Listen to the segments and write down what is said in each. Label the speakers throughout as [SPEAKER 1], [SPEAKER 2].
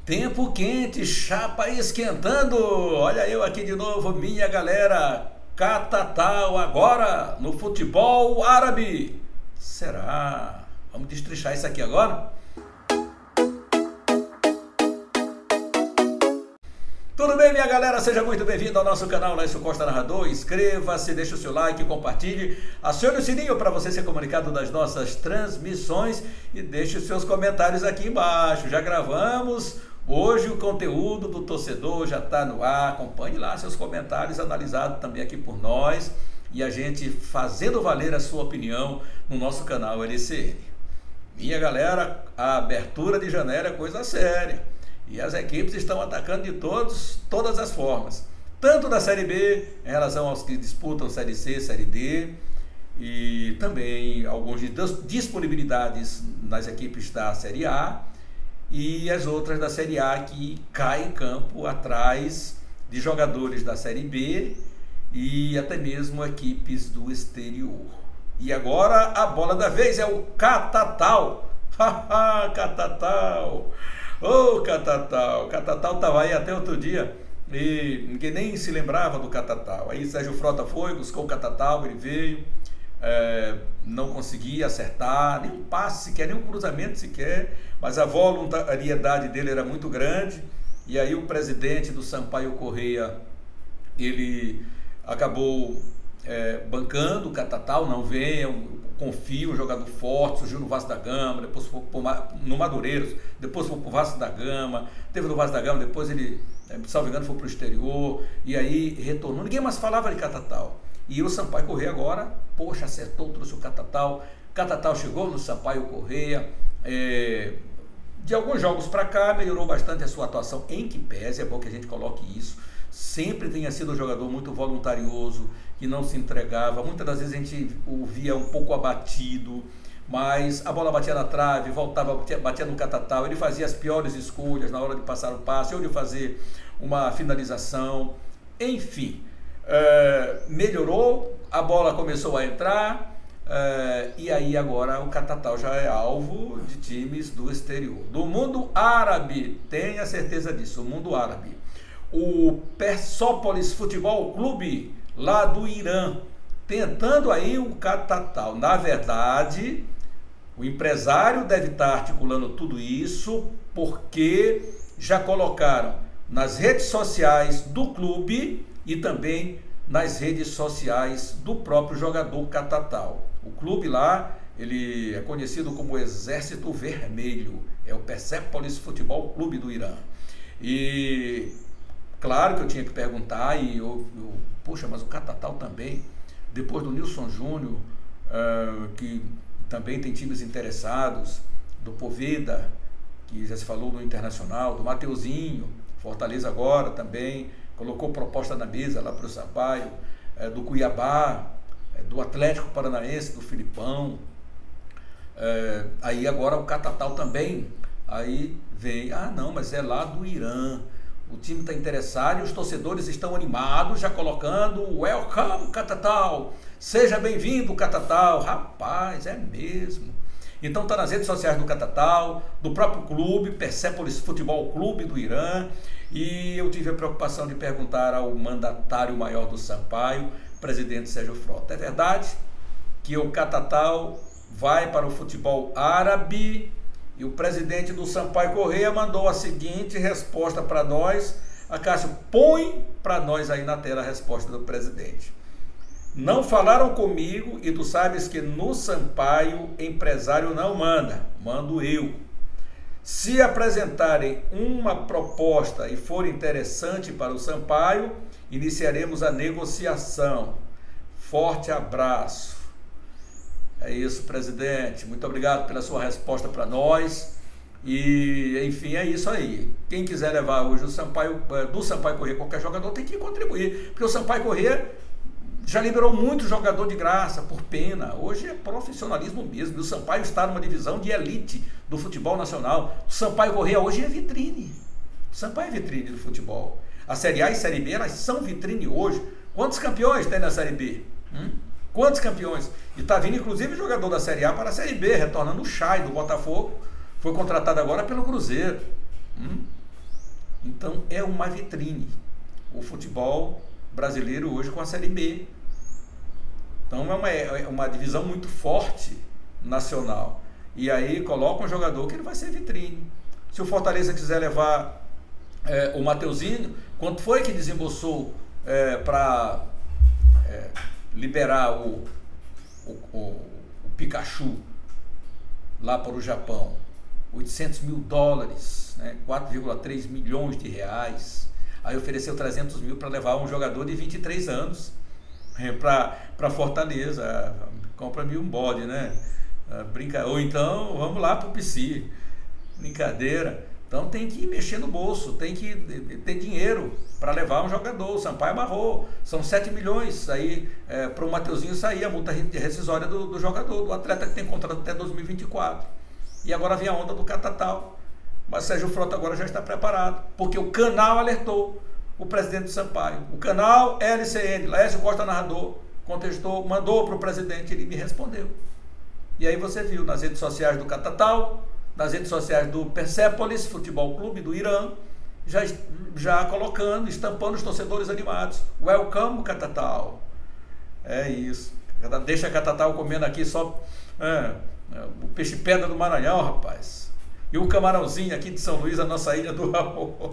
[SPEAKER 1] Tempo quente, chapa esquentando. Olha eu aqui de novo, minha galera. Catatal agora no futebol árabe. Será? Vamos destrinchar isso aqui agora? Tudo bem, minha galera? Seja muito bem-vindo ao nosso canal Laício Costa Narrador. Inscreva-se, deixe o seu like, compartilhe, acione o sininho para você ser comunicado das nossas transmissões e deixe os seus comentários aqui embaixo. Já gravamos hoje o conteúdo do torcedor, já está no ar. Acompanhe lá seus comentários, analisados também aqui por nós e a gente fazendo valer a sua opinião no nosso canal LCN. Minha galera, a abertura de janela é coisa séria. E as equipes estão atacando de todas as formas. Tanto da Série B, em relação aos que disputam Série C, Série D. E também algumas disponibilidades nas equipes da Série A. E as outras da Série A que caem em campo atrás de jogadores da Série B. E até mesmo equipes do exterior. E agora a bola da vez é o Catatal. Haha, Catatal! Ô, Catatal! Catatal estava aí até outro dia e ninguém nem se lembrava do Catatal. Aí Sérgio Frota foi, buscou o Catatal, ele veio, não conseguia acertar, nem um passe sequer, nem um cruzamento sequer, mas a voluntariedade dele era muito grande. E aí o presidente do Sampaio Corrêa, ele acabou bancando o Catatal, não vem, confio, um jogador forte, surgiu no Vasco da Gama, depois foi no Madureiros, depois foi para o Vasco da Gama, teve no Vasco da Gama, depois ele, salvo engano, foi para o exterior, e aí retornou, ninguém mais falava de Catatal. E o Sampaio Corrêa agora, poxa, acertou, trouxe o Catatal, Catatal chegou no Sampaio Corrêa, de alguns jogos para cá, melhorou bastante a sua atuação, em que pese, é bom que a gente coloque isso, sempre tenha sido um jogador muito voluntarioso, que não se entregava, muitas das vezes a gente o via um pouco abatido, mas a bola batia na trave, voltava, batia no Catatal, ele fazia as piores escolhas na hora de passar o passe, ou de fazer uma finalização, enfim, melhorou, a bola começou a entrar, e aí agora o Catatal já é alvo de times do exterior, do mundo árabe, tenha certeza disso, o mundo árabe. O Persópolis Futebol Clube, lá do Irã, tentando aí o Catatal. Na verdade, o empresário deve estar articulando tudo isso, porque já colocaram nas redes sociais do clube e também nas redes sociais do próprio jogador Catatal. O clube lá, ele é conhecido como Exército Vermelho, é o Persépolis Futebol Clube do Irã. E claro que eu tinha que perguntar, e poxa, mas o Catatal também, depois do Nilson Júnior, que também tem times interessados, do Poveda, que já se falou do Internacional, do Mateuzinho, Fortaleza agora também, colocou proposta na mesa lá para o Sampaio, do Cuiabá, do Atlético Paranaense, do Filipão, aí agora o Catatal também, aí vem, não, mas é lá do Irã. O time está interessado e os torcedores estão animados, já colocando Welcome Catatal, seja bem-vindo Catatal. Rapaz, é mesmo. Então está nas redes sociais do Catatal, do próprio clube, Persépolis Futebol Clube do Irã. E eu tive a preocupação de perguntar ao mandatário maior do Sampaio, presidente Sérgio Frota. É verdade que o Catatal vai para o futebol árabe? E o presidente do Sampaio Corrêa mandou a seguinte resposta para nós. Acácio, põe para nós aí na tela a resposta do presidente. Não falaram comigo e tu sabes que no Sampaio empresário não manda, mando eu. Se apresentarem uma proposta e for interessante para o Sampaio, iniciaremos a negociação. Forte abraço. É isso, presidente. Muito obrigado pela sua resposta para nós. E, enfim, é isso aí. Quem quiser levar hoje o Sampaio, do Sampaio Corrêa, qualquer jogador tem que contribuir. Porque o Sampaio Corrêa já liberou muito jogador de graça, por pena. Hoje é profissionalismo mesmo. E o Sampaio está numa divisão de elite do futebol nacional. O Sampaio Corrêa hoje é vitrine. O Sampaio é vitrine do futebol. A Série A e Série B, elas são vitrine hoje. Quantos campeões tem na Série B? Quantos campeões? E está vindo inclusive jogador da Série A para a Série B, retornando o Chay do Botafogo, foi contratado agora pelo Cruzeiro. Então é uma vitrine o futebol brasileiro hoje com a Série B. Então é uma divisão muito forte nacional. E aí coloca um jogador que ele vai ser vitrine. Se o Fortaleza quiser levar o Mateuzinho, quanto foi que desembolsou para liberar o Pikachu lá para o Japão? 800 mil dólares, né? 4,3 milhões de reais. Aí ofereceu 300 mil para levar um jogador de 23 anos para Fortaleza. Compra-me um bode, né? Ou então vamos lá para o PC. Brincadeira. Então tem que mexer no bolso, tem que ter dinheiro para levar um jogador. O Sampaio amarrou, são 7 milhões aí para o Mateuzinho sair a multa rescisória do jogador, do atleta que tem contrato até 2024. E agora vem a onda do catatal. Mas Sérgio Frota agora já está preparado, porque o canal alertou o presidente do Sampaio. O canal LCN, Laércio Costa narrador, contestou, mandou para o presidente, ele me respondeu. E aí você viu nas redes sociais do Catatal, nas redes sociais do Persepolis Futebol Clube do Irã, já colocando, estampando os torcedores animados. Welcome, Catatal. É isso. Deixa Catatal comendo aqui só o peixe-pedra do Maranhão, rapaz. E o camarãozinho aqui de São Luís, a nossa ilha do amor.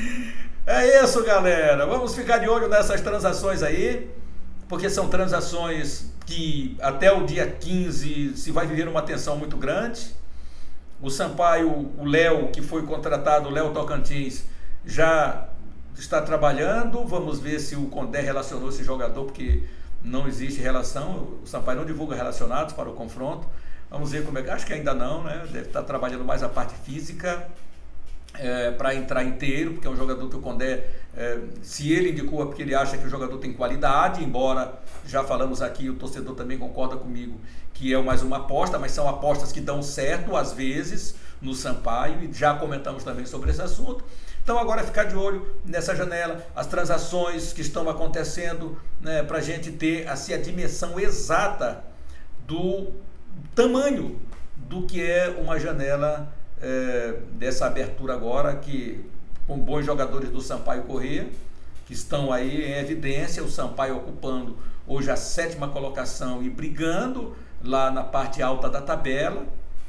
[SPEAKER 1] É isso, galera. Vamos ficar de olho nessas transações aí, porque são transações que até o dia 15 se vai viver uma tensão muito grande. O Sampaio, o Léo, que foi contratado, o Léo Tocantins, já está trabalhando. Vamos ver se o Condé relacionou esse jogador, porque não existe relação. O Sampaio não divulga relacionados para o confronto. Vamos ver como é que... Acho que ainda não, né? Deve estar trabalhando mais a parte física para entrar inteiro, porque é um jogador que o Condé, se ele indicou, é porque ele acha que o jogador tem qualidade, embora já falamos aqui, o torcedor também concorda comigo, que é mais uma aposta, mas são apostas que dão certo, às vezes, no Sampaio, e já comentamos também sobre esse assunto. Então agora é ficar de olho nessa janela, as transações que estão acontecendo, né, para a gente ter assim, a dimensão exata do tamanho do que é uma janela dessa abertura agora, que com bons jogadores do Sampaio Corrêa, que estão aí em evidência, o Sampaio ocupando hoje a 7ª colocação e brigando lá na parte alta da tabela.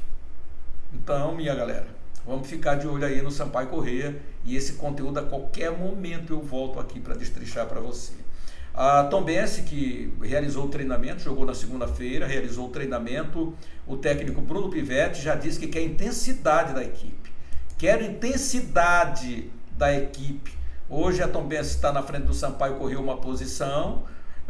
[SPEAKER 1] Então, minha galera, vamos ficar de olho aí no Sampaio Corrêa, e esse conteúdo a qualquer momento eu volto aqui para destrinchar para você. A Tombense, que realizou o treinamento, jogou na segunda-feira, realizou o treinamento, o técnico Bruno Pivetti já disse que quer intensidade da equipe. Quer intensidade da equipe. Hoje a Tombense está na frente do Sampaio Corrêa uma posição.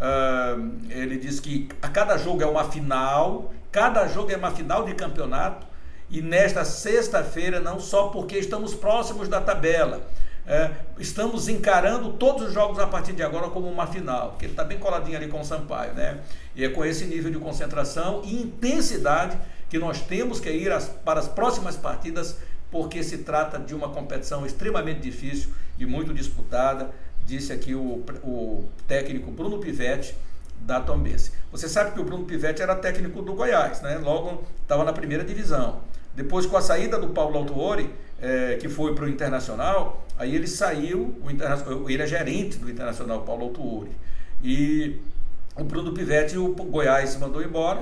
[SPEAKER 1] Ele diz que a cada jogo é uma final, cada jogo é uma final de campeonato, e nesta sexta-feira, não só porque estamos próximos da tabela, estamos encarando todos os jogos a partir de agora como uma final, porque ele está bem coladinho ali com o Sampaio, né? E é com esse nível de concentração e intensidade que nós temos que ir para as próximas partidas, porque se trata de uma competição extremamente difícil e muito disputada, disse aqui o técnico Bruno Pivetti da Tombense. Você sabe que o Bruno Pivetti era técnico do Goiás, né? Logo estava na primeira divisão. Depois, com a saída do Paulo Autuori, que foi para o Internacional, aí ele saiu, ele é gerente do Internacional, Paulo Autuori. E o Bruno Pivetti, o Goiás, se mandou embora,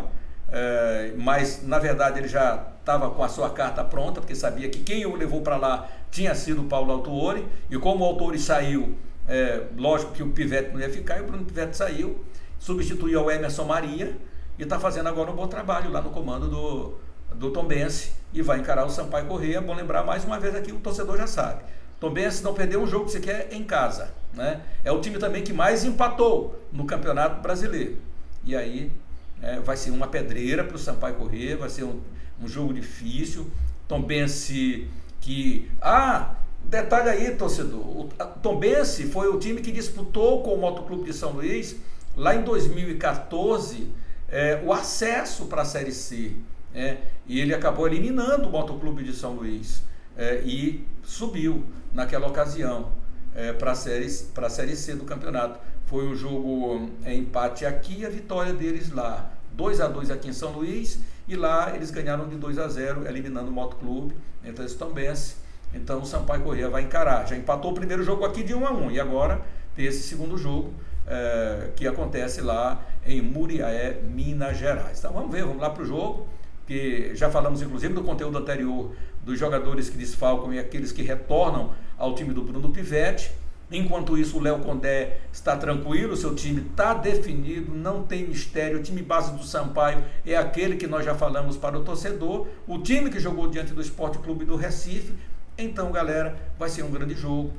[SPEAKER 1] mas na verdade ele já estava com a sua carta pronta, porque sabia que quem o levou para lá tinha sido o Paulo Autuori, e como o Autuori saiu, lógico que o Pivetti não ia ficar, e o Bruno Pivetti saiu, substituiu o Emerson Maria, e está fazendo agora um bom trabalho lá no comando do Tombense, e vai encarar o Sampaio Corrêa. Bom lembrar mais uma vez aqui, o torcedor já sabe, Tombense não perdeu um jogo que sequer em casa, né? É o time também que mais empatou no Campeonato Brasileiro, e aí vai ser uma pedreira para o Sampaio Corrêa, vai ser um jogo difícil. Tombense que... detalhe aí, torcedor, o Tombense foi o time que disputou com o Motoclube de São Luís lá em 2014 o acesso para a Série C, e ele acabou eliminando o Motoclube de São Luís e subiu naquela ocasião para a Série C do campeonato. Foi um jogo empate aqui e a vitória deles lá, 2-2 aqui em São Luís, e lá eles ganharam de 2-0, eliminando o Motoclube. Então esse Tombense Então o Sampaio Corrêa vai encarar. Já empatou o primeiro jogo aqui de 1-1 e agora tem esse segundo jogo que acontece lá em Muriaé, Minas Gerais. Então vamos ver, vamos lá para o jogo, que já falamos inclusive do conteúdo anterior dos jogadores que desfalcam e aqueles que retornam ao time do Bruno Pivetti. Enquanto isso, o Léo Condé está tranquilo, seu time está definido, não tem mistério. O time base do Sampaio é aquele que nós já falamos para o torcedor, o time que jogou diante do Sport Clube do Recife. Então, galera, vai ser um grande jogo.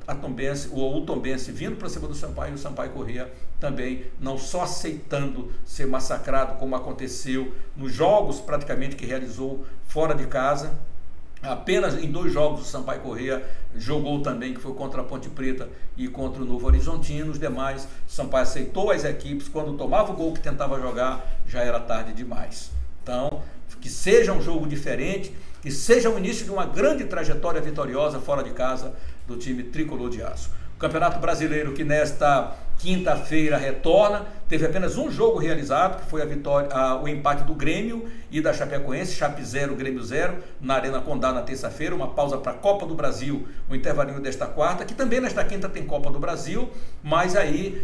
[SPEAKER 1] O Tombense vindo para cima do Sampaio e o Sampaio Corrêa também não só aceitando ser massacrado, como aconteceu nos jogos praticamente que realizou fora de casa. Apenas em 2 jogos o Sampaio Corrêa jogou também, que foi contra a Ponte Preta e contra o Novo Horizontino. Os demais, o Sampaio aceitou as equipes, quando tomava o gol que tentava jogar, já era tarde demais. Então, que seja um jogo diferente, que seja o início de uma grande trajetória vitoriosa fora de casa do time tricolor de aço. O Campeonato Brasileiro, que nesta quinta-feira retorna, teve apenas um jogo realizado, que foi o empate do Grêmio e da Chapecoense, Chape 0, Grêmio 0, na Arena Condá na terça-feira. Uma pausa para a Copa do Brasil, o intervalinho desta quarta, que também nesta quinta tem Copa do Brasil, mas aí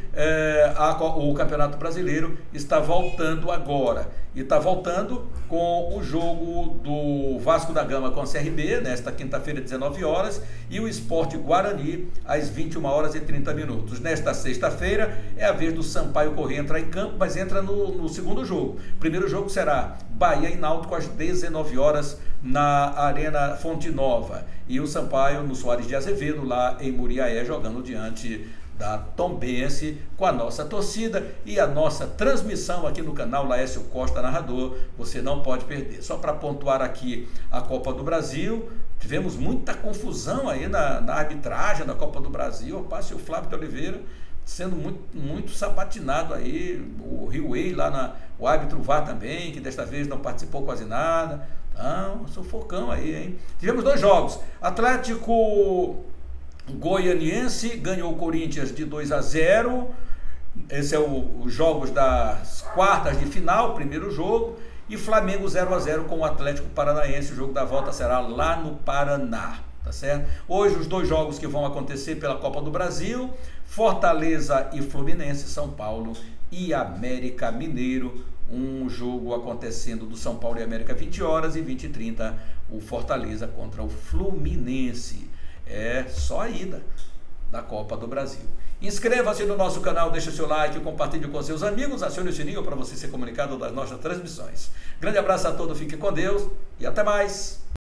[SPEAKER 1] o Campeonato Brasileiro está voltando agora. E está voltando com o jogo do Vasco da Gama com a CRB, nesta quinta-feira, 19 horas, e o Sport Guarani, às 21 horas e 30 minutos. Nesta sexta-feira, é a vez do Sampaio Corrêa entrar em campo, mas entra no segundo jogo. O primeiro jogo será Bahia e Náutico, às 19 horas, na Arena Fonte Nova. E o Sampaio, no Soares de Azevedo, lá em Muriaé, jogando diante da Tombense, com a nossa torcida e a nossa transmissão aqui no canal Laércio Costa Narrador. Você não pode perder. Só para pontuar aqui a Copa do Brasil, tivemos muita confusão aí na arbitragem da Copa do Brasil. Rapaz, o Flávio de Oliveira sendo muito sabatinado aí, o Rio lá, o árbitro VAR também, que desta vez não participou quase nada. Então, sufocão aí, hein? Tivemos 2 jogos. Atlético Goianiense ganhou o Corinthians de 2-0. Esse é os jogos das quartas de final, primeiro jogo. E Flamengo 0-0 com o Atlético Paranaense. O jogo da volta será lá no Paraná, tá certo? Hoje os 2 jogos que vão acontecer pela Copa do Brasil: Fortaleza e Fluminense, São Paulo e América Mineiro. Um jogo acontecendo do São Paulo e América 20 horas e 20h30 o Fortaleza contra o Fluminense. É só a ida da Copa do Brasil. Inscreva-se no nosso canal, deixe o seu like, compartilhe com seus amigos, acione o sininho para você ser comunicado das nossas transmissões. Grande abraço a todos, fique com Deus e até mais!